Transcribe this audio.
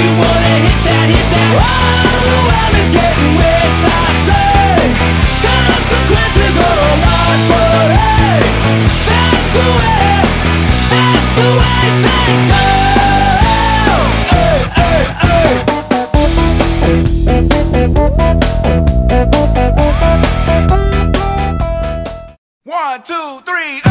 you wanna hit that, hit that. Overwhelm is getting with, I say. Consequences are not parade. That's the way things go. Hey, hey, hey. 1, 2, 3.